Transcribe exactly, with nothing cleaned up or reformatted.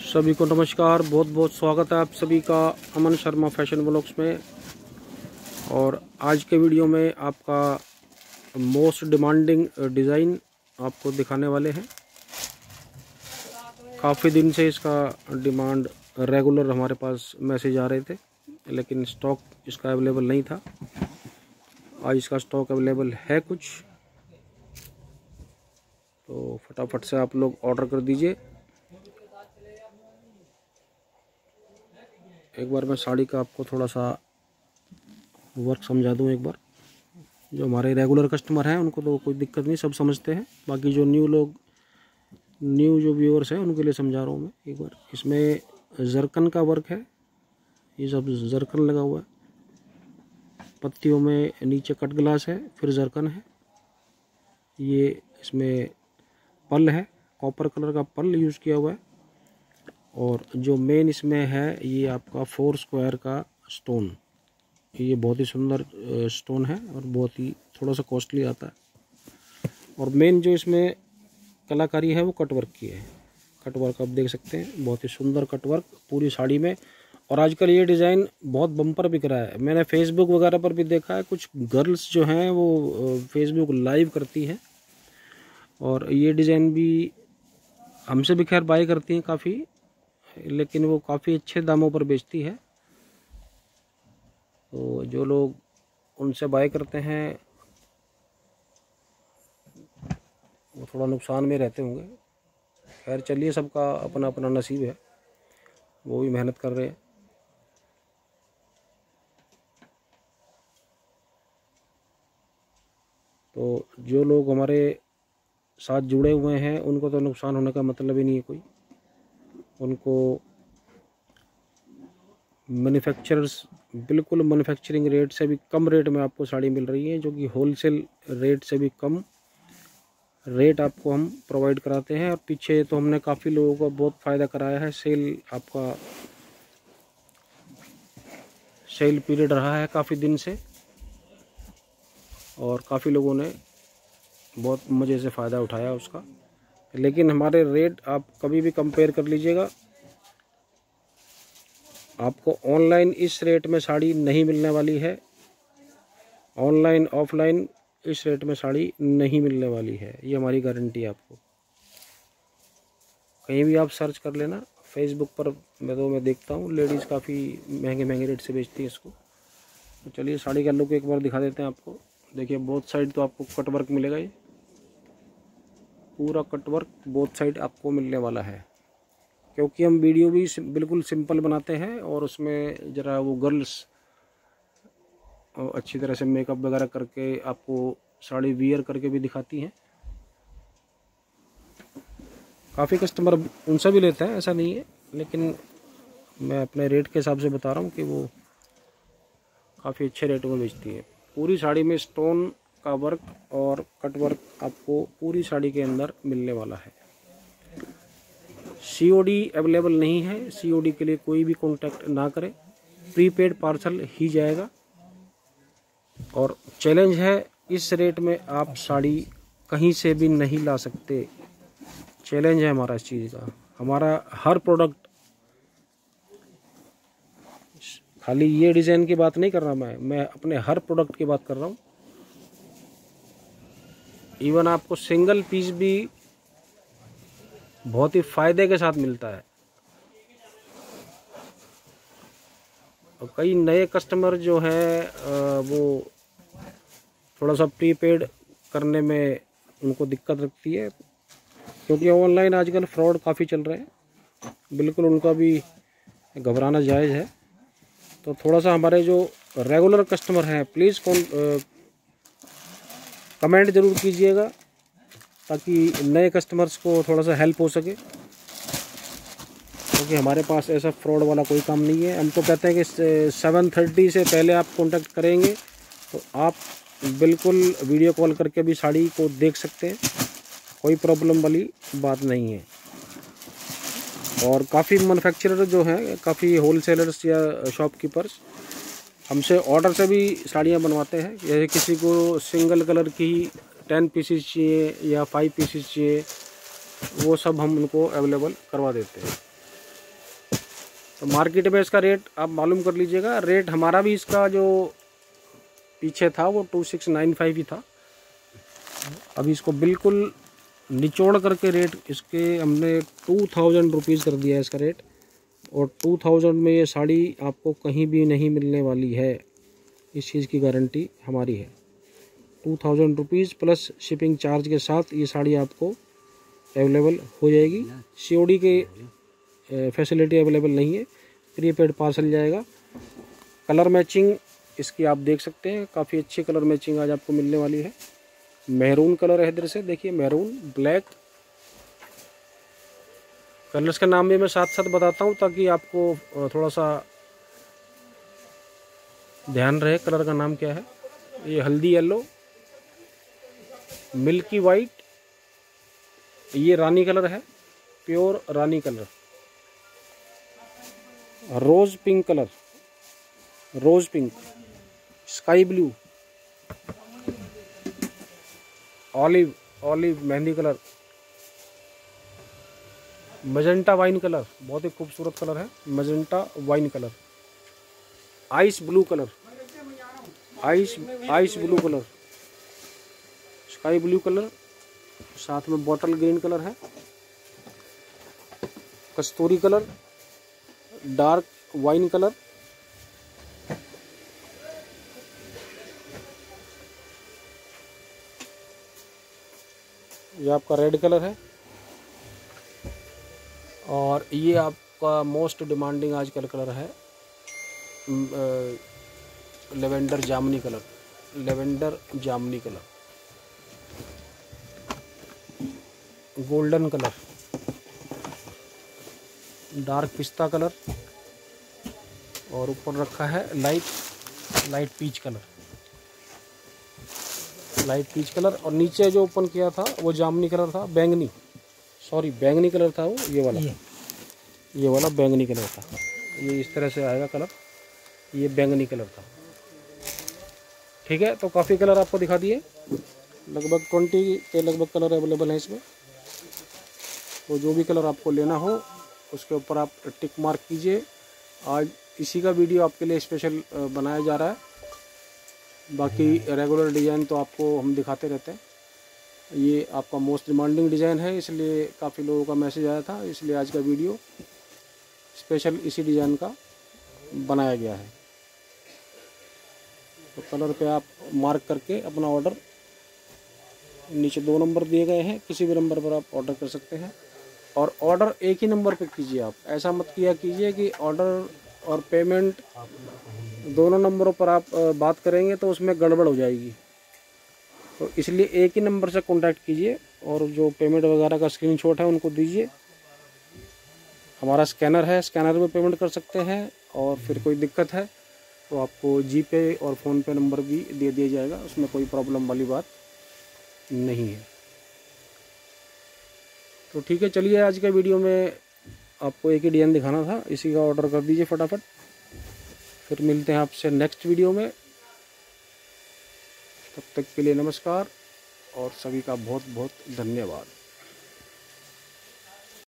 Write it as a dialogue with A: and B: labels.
A: सभी को नमस्कार, बहुत बहुत स्वागत है आप सभी का अमन शर्मा फैशन व्लॉग्स में। और आज के वीडियो में आपका मोस्ट डिमांडिंग डिज़ाइन आपको दिखाने वाले हैं। काफ़ी दिन से इसका डिमांड रेगुलर हमारे पास मैसेज आ रहे थे, लेकिन स्टॉक इसका अवेलेबल नहीं था। आज इसका स्टॉक अवेलेबल है कुछ, तो फटाफट से आप लोग ऑर्डर कर दीजिए। एक बार मैं साड़ी का आपको थोड़ा सा वर्क समझा दूं। एक बार जो हमारे रेगुलर कस्टमर हैं उनको तो कोई दिक्कत नहीं, सब समझते हैं। बाकी जो न्यू लोग न्यू जो व्यूअर्स हैं उनके लिए समझा रहा हूं मैं एक बार। इसमें जरकन का वर्क है, ये सब जरकन लगा हुआ है। पत्तियों में नीचे कट ग्लास है, फिर जरकन है। ये इसमें पल है, कॉपर कलर का पल यूज़ किया हुआ है। और जो मेन इसमें है ये आपका फोर स्क्वायर का स्टोन। ये बहुत ही सुंदर स्टोन है और बहुत ही थोड़ा सा कॉस्टली आता है। और मेन जो इसमें कलाकारी है वो कटवर्क की है। कटवर्क आप देख सकते हैं, बहुत ही सुंदर कटवर्क पूरी साड़ी में। और आजकल ये डिज़ाइन बहुत बम्पर बिक रहा है। मैंने फेसबुक वगैरह पर भी देखा है, कुछ गर्ल्स जो हैं वो फेसबुक लाइव करती हैं और ये डिज़ाइन भी हमसे भी खैर बाय करती हैं काफ़ी, लेकिन वो काफ़ी अच्छे दामों पर बेचती है। तो जो लोग उनसे बाय करते हैं वो थोड़ा नुकसान में रहते होंगे। खैर चलिए, सबका अपना अपना नसीब है, वो भी मेहनत कर रहे हैं। तो जो लोग हमारे साथ जुड़े हुए हैं उनको तो नुकसान होने का मतलब ही नहीं है कोई। उनको मैन्युफैक्चरर्स बिल्कुल मैन्युफैक्चरिंग रेट से भी कम रेट में आपको साड़ी मिल रही है, जो कि होलसेल रेट से भी कम रेट आपको हम प्रोवाइड कराते हैं। और पीछे तो हमने काफ़ी लोगों को बहुत फ़ायदा कराया है। सेल आपका सेल पीरियड रहा है काफ़ी दिन से और काफ़ी लोगों ने बहुत मज़े से फ़ायदा उठाया उसका। लेकिन हमारे रेट आप कभी भी कंपेयर कर लीजिएगा, आपको ऑनलाइन इस रेट में साड़ी नहीं मिलने वाली है। ऑनलाइन ऑफलाइन इस रेट में साड़ी नहीं मिलने वाली है, ये हमारी गारंटी है आपको। कहीं भी आप सर्च कर लेना, फेसबुक पर मैं तो मैं देखता हूँ लेडीज़ काफ़ी महंगे महंगे रेट से बेचती है इसको। तो चलिए साड़ी का लुक एक बार दिखा देते हैं आपको। देखिए बोथ साइड तो आपको कटवर्क मिलेगा, ये पूरा कटवर्क बोथ साइड आपको मिलने वाला है। क्योंकि हम वीडियो भी बिल्कुल सिंपल बनाते हैं और उसमें ज़रा वो गर्ल्स अच्छी तरह से मेकअप वगैरह करके आपको साड़ी वियर करके भी दिखाती हैं। काफ़ी कस्टमर उनसे भी लेते हैं, ऐसा नहीं है, लेकिन मैं अपने रेट के हिसाब से बता रहा हूँ कि वो काफ़ी अच्छे रेटों में बेचती है। पूरी साड़ी में स्टोन का वर्क और कट वर्क आपको पूरी साड़ी के अंदर मिलने वाला है। सीओडी अवेलेबल नहीं है, सीओडी के लिए कोई भी कांटेक्ट ना करें, प्रीपेड पार्सल ही जाएगा। और चैलेंज है, इस रेट में आप साड़ी कहीं से भी नहीं ला सकते। चैलेंज है हमारा इस चीज़ का। हमारा हर प्रोडक्ट, खाली ये डिज़ाइन की बात नहीं कर रहा मैं मैं अपने हर प्रोडक्ट की बात कर रहा हूँ। इवन आपको सिंगल पीस भी बहुत ही फायदे के साथ मिलता है। और कई नए कस्टमर जो हैं वो थोड़ा सा प्रीपेड करने में उनको दिक्कत लगती है, क्योंकि ऑनलाइन आजकल फ्रॉड काफ़ी चल रहे हैं। बिल्कुल उनका भी घबराना जायज़ है। तो थोड़ा सा हमारे जो रेगुलर कस्टमर हैं प्लीज़ कौन कमेंट ज़रूर कीजिएगा, ताकि नए कस्टमर्स को थोड़ा सा हेल्प हो सके। क्योंकि हमारे पास ऐसा फ्रॉड वाला कोई काम नहीं है। हम तो कहते हैं कि सेवन थर्टी से पहले आप कांटेक्ट करेंगे तो आप बिल्कुल वीडियो कॉल करके भी साड़ी को देख सकते हैं, कोई प्रॉब्लम वाली बात नहीं है। और काफ़ी मैन्युफैक्चरर जो हैं, काफ़ी होलसेलर्स या शॉपकीपर्स हमसे ऑर्डर से भी साड़ियाँ बनवाते हैं। जैसे किसी को सिंगल कलर की टेन पीसीस चाहिए या फाइव पीसीस चाहिए, वो सब हम उनको अवेलेबल करवा देते हैं। तो मार्केट में इसका रेट आप मालूम कर लीजिएगा। रेट हमारा भी इसका जो पीछे था वो टू सिक्स नाइन फाइव ही था। अभी इसको बिल्कुल निचोड़ करके रेट इसके हमने टू थाउजेंड रुपीज़ कर दिया है इसका रेट। और टू थाउजेंड में ये साड़ी आपको कहीं भी नहीं मिलने वाली है, इस चीज़ की गारंटी हमारी है। Two thousand rupees plus shipping charge के साथ ये साड़ी आपको अवेलेबल हो जाएगी। सीओडी के फैसिलिटी अवेलेबल नहीं है, प्रीपेड पार्सल जाएगा। कलर मैचिंग इसकी आप देख सकते हैं, काफ़ी अच्छी कलर मैचिंग आज आपको मिलने वाली है। मैरून कलर है, इधर से देखिए मैरून, ब्लैक। कलर्स का नाम भी मैं साथ साथ बताता हूँ ताकि आपको थोड़ा सा ध्यान रहे कलर का नाम क्या है। ये हल्दी येलो, मिल्की वाइट, ये रानी कलर है, pure rani colour, rose pink colour, rose pink, sky blue, olive olive mehndi colour, magenta wine colour, बहुत ही खूबसूरत कलर है, magenta wine colour, ice blue colour, ice ice blue colour, sky blue colour, साथ में bottle green colour है, कस्तूरी colour, dark wine colour, ये आपका रेड कलर है, और ये आपका मोस्ट डिमांडिंग आजकल कलर है लेवेंडर जामुनी कलर, लेवेंडर जामुनी कलर, गोल्डन कलर, डार्क पिस्ता कलर, और ऊपर रखा है light light peach colour, light peach colour. और नीचे जो ओपन किया था वो जामुनी कलर था, बैंगनी, सॉरी बैंगनी कलर था वो, ये वाला ये, ये वाला बैंगनी कलर था। ये इस तरह से आएगा कलर, ये बैंगनी कलर था। ठीक है, तो काफ़ी कलर आपको दिखा दिए, लगभग ट्वेंटी के लगभग कलर अवेलेबल हैं इसमें। तो जो भी कलर आपको लेना हो उसके ऊपर आप टिक मार्क कीजिए। आज इसी का वीडियो आपके लिए स्पेशल बनाया जा रहा है। बाकी रेगुलर डिज़ाइन तो आपको हम दिखाते रहते हैं। ये आपका मोस्ट डिमांडिंग डिज़ाइन है, इसलिए काफ़ी लोगों का मैसेज आया था, इसलिए आज का वीडियो स्पेशल इसी डिज़ाइन का बनाया गया है। तो कलर पे आप मार्क करके अपना ऑर्डर, नीचे दो नंबर दिए गए हैं, किसी भी नंबर पर आप ऑर्डर कर सकते हैं। और ऑर्डर एक ही नंबर पे कीजिए आप, ऐसा मत किया कीजिए कि ऑर्डर और पेमेंट दोनों नंबरों पर आप बात करेंगे तो उसमें गड़बड़ हो जाएगी। तो इसलिए एक ही नंबर से कांटेक्ट कीजिए, और जो पेमेंट वगैरह का स्क्रीनशॉट है उनको दीजिए। हमारा स्कैनर है, स्कैनर में पेमेंट कर सकते हैं, और फिर कोई दिक्कत है तो आपको जी पे और फ़ोनपे नंबर भी दे दिया जाएगा, उसमें कोई प्रॉब्लम वाली बात नहीं है। तो ठीक है, चलिए आज के वीडियो में आपको एक ही डिज़ाइन दिखाना था, इसी का ऑर्डर कर दीजिए फटाफट। फिर मिलते हैं आपसे नेक्स्ट वीडियो में, तब तक के लिए नमस्कार और सभी का बहुत बहुत धन्यवाद।